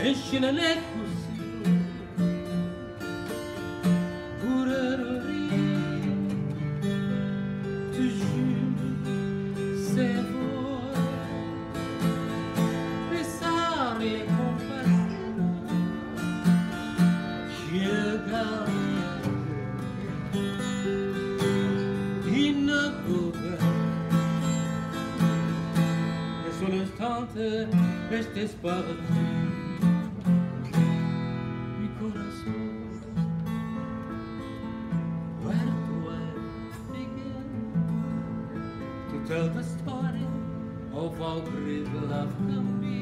Escinele così, pure toujours, c'est vous, pensare e compassione, je garde in gobe, e sull'istante reste sparatu. Tell the story of how great love can be.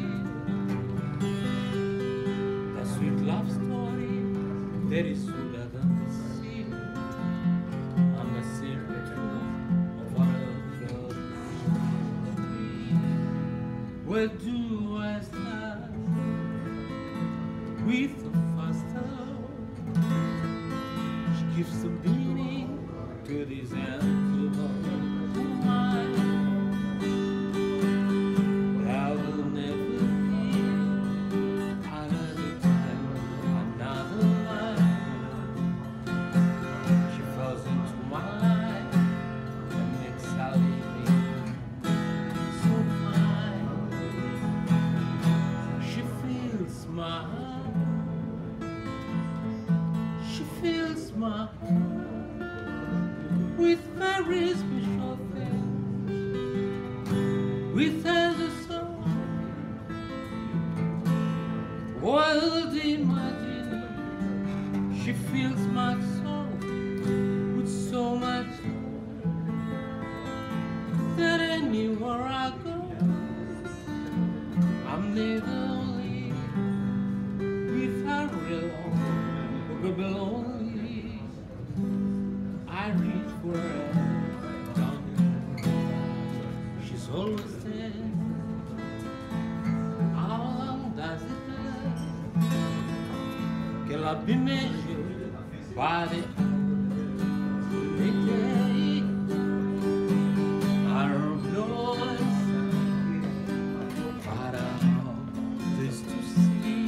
The sweet love story that is sweeter than the sea, and the secret of what love should be. Where do I start with the first love? She gives some meaning to this end of mine. She fills my heart with very special things, with endless song, wild imagining. She fills my soul with so much joy that anywhere I go, I'm never lonely. I reach for her down. She's always there. How long does it last? Que la bimejo pare the day. I don't know but this to see.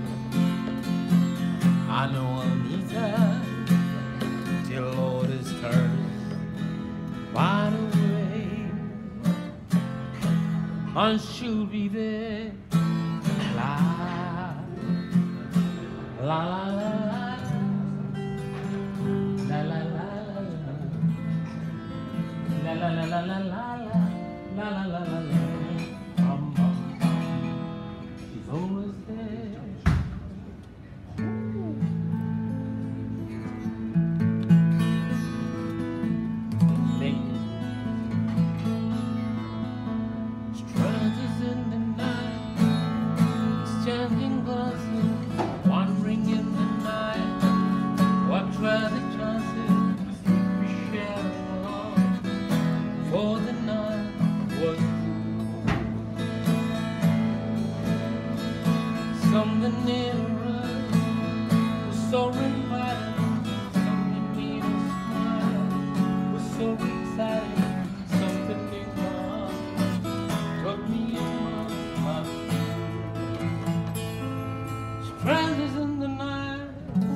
I know I'll need her till all is turned right away, and she'll be there. La la la la la la la la la la la la la la la la la la. She's always there. Wandering in the night, what were the chances we shared alone? For the night was through. Something near us was so inviting, something near us smile was so exciting, something in my heart brought me in my feet. Strangers in the night,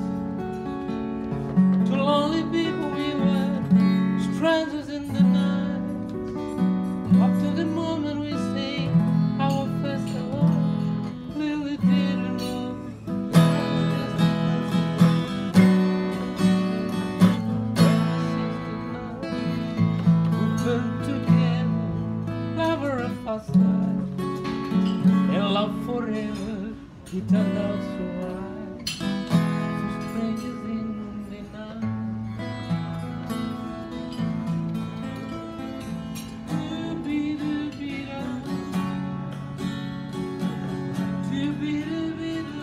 two lonely people we were. Strangers in the night, up to the moment we say our first hello. Really didn't know. We've been together, lover at first sight, and love forever. It turned out so right, so strangers in the night. Do-be-do-be-do, do-be-do-be-do,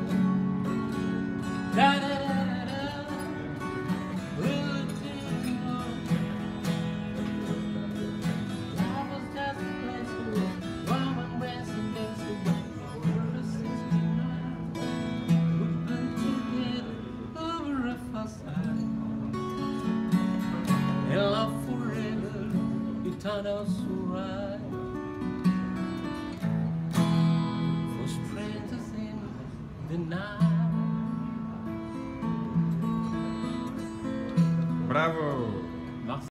da-da-da-da-da, do-do-do. Love was just a place away, warm and rest and dance away. Turned out so right for strangers in Bravo.